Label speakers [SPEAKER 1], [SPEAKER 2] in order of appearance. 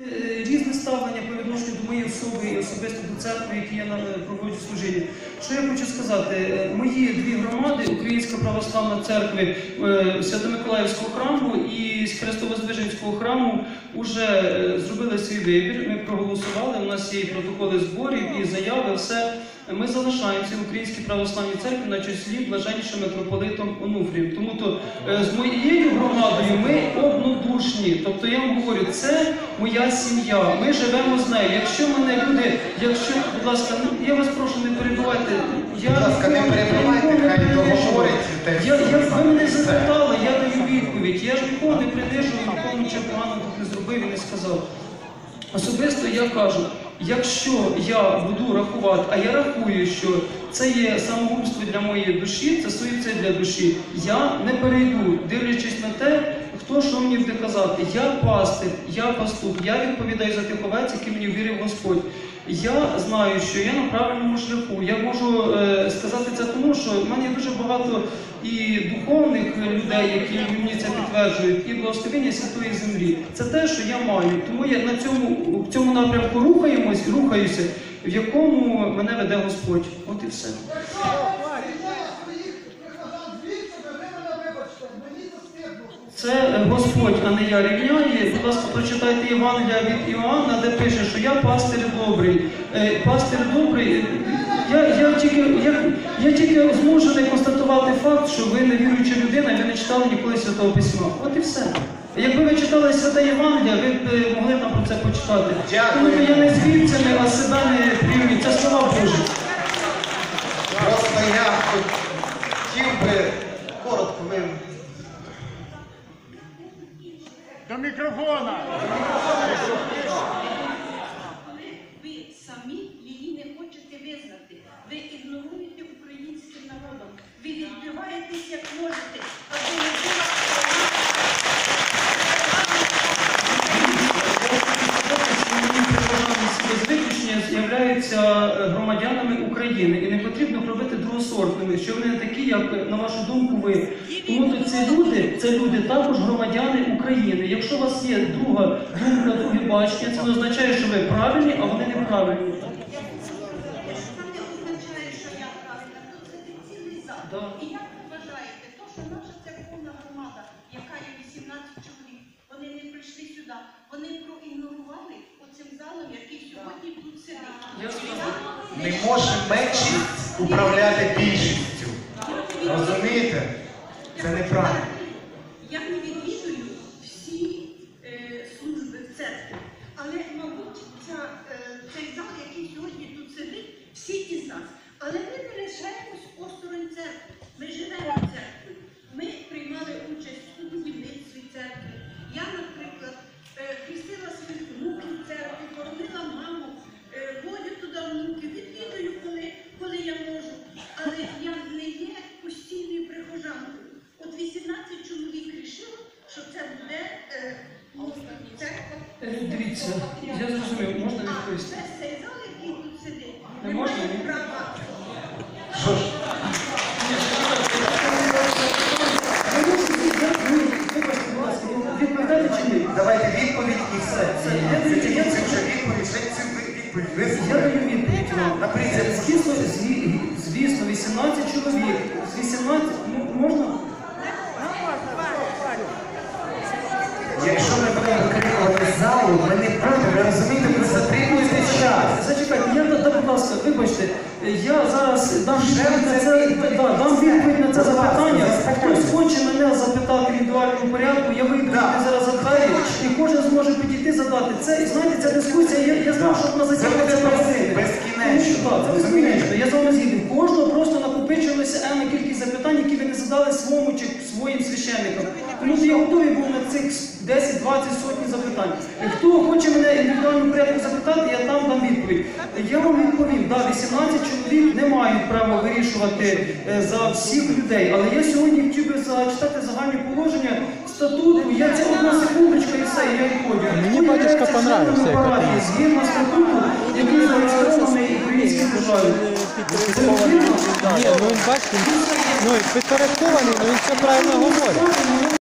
[SPEAKER 1] Різне ставлення по відношенню до моєї особи і особисто до церкви, які я проводжу служіння. Що я хочу сказати? Мої дві громади, Українська православна церква Свято-Миколаївського храму і Хрестово-Воздвиженського храму вже зробили свій вибір, ми проголосували, у нас є і протоколи зборів, і заяви, все. Ми залишаємося в Українській православній церкві на числі блаженнішим митрополитом Онуфрієм. Тому то з моєю громадою ми однодушні. Тобто я вам говорю, це моя сім'я, ми живемо з нею. Якщо мене люди, будь ласка, я вас прошу, не перебивайте.
[SPEAKER 2] Будь ласка, не перебивайте, хай договорить.
[SPEAKER 1] Ви мене запитали, я даю відповідь. Я ж нікого не принижую, нікому нічого поганого тут не зробив і не сказав. Особисто я кажу, якщо я буду рахувати, а я рахую, що це є самогубство для моєї душі, це суїцид для душі, я не перейду, дивлячись на те, хто що мені буде казати. Я пастир, я пастух, я відповідаю за тих овець, які мені вірив Господь. Я знаю, що я на правильному шляху. Я можу сказати це тому, що в мене є дуже багато і духовних людей, які мені це підтверджують, і благословення Святої Землі. Це те, що я маю. Тому я в цьому напрямку рухаюся, в якому мене веде Господь. От і все. Це Господь, а не я рівняє. Будь ласка, прочитайте Євангелія від Іоанна, де пише, що я пастир добрий. Пастир добрий. Я тільки змушений констатувати факт, що ви не віруюча людина, ви не читали ніколи Святого Письма. От і все. Якби ви читали Святе Євангелія, ви б могли там про це почитати. Тому я не з вівцями, а себе не приймаю. Це слова Божі.
[SPEAKER 2] Просто я хотів би коротко
[SPEAKER 3] До мікрофона!
[SPEAKER 4] Ви самі її не хочете визнати. Ви ігноруєте українським народом. Ви відбиваєтесь як можете.
[SPEAKER 1] З'являються громадянами України і не потрібно робити другосортними, що вони не такі, як, на вашу думку, ви. Тому то це люди також громадяни України. Якщо у вас є друга думка, друге бачення, це не означає, що ви правильні, а вони неправильні.
[SPEAKER 4] Це не означає, що я правильна. Тут це цілий зал. І як ви вважаєте, то, що наша церковна громада, яка є 18 чоловік, вони не прийшли сюди, вони проігнорували оцим залом, який сьогодні тут сидить.
[SPEAKER 2] не може меншість управляти більшістю. Розумієте? Це неправильно.
[SPEAKER 4] Я не відвідую всі служби в церкві, але, мабуть, цей зал, який сьогодні тут сидить, всі із нас. Але ми не лишаємось осторонь церкви. Ми живемо в церкві. Ми приймали участь у будівництві церкви. Я, наприклад, хрестила своїх внуків в церкві, хоронила маму, водю туди внуків, відвідую, коли я можу. Але я не є постійною прихожанкою. От 18 чоловік рішили, що це буде церква.
[SPEAKER 1] Дивіться, я зрозумів, можна відповісти?
[SPEAKER 4] А цей зал, який тут сидить,
[SPEAKER 1] Не
[SPEAKER 4] не
[SPEAKER 1] можна?
[SPEAKER 4] має права.
[SPEAKER 2] Що ж?
[SPEAKER 1] Відповідайте чи ні?
[SPEAKER 2] Давайте відповідь і все. Це вже відповідь,
[SPEAKER 1] Я даю відповідь вам.
[SPEAKER 2] Наприклад,
[SPEAKER 1] Звісно, 18 чоловік. З 18, можна?
[SPEAKER 2] якщо ми будемо викрикувати залу, ми не проти, ви розумієте, ви затримуєте час.
[SPEAKER 1] Зачекайте, будь ласка, вибачте, я зараз дам відповідь на це запитання. Хтось хоче мене запитати в індивідуальному порядку, я вийду зараз за двері, і кожен зможе підійти задати. Це, знаєте, ця дискусія, я знаю, що вона затягується
[SPEAKER 2] безкінечно.
[SPEAKER 1] Це безкінечно, я з вами згідний. Кожного просто накопичилося енна кількість запитань, які ви не задали своєму чи своїм священникам. Тому я готовий був на цих 10, 20, сотні запитань. Хто хоче мене в індивідуальному порядку запитати, я там дам відповідь. Я вам відповім, 18 чоловік не мають права вирішувати за всіх людей, але я сьогодні хотів би зачитати загальні положення статуту. Це одна секундочка і все, я відходжу.
[SPEAKER 5] Мені батюшка понравився.
[SPEAKER 1] Згідно статуту, який зареєстрований українським державою.
[SPEAKER 5] Ні, ну він бачите, підпорядкований, ну він все правильно говорить.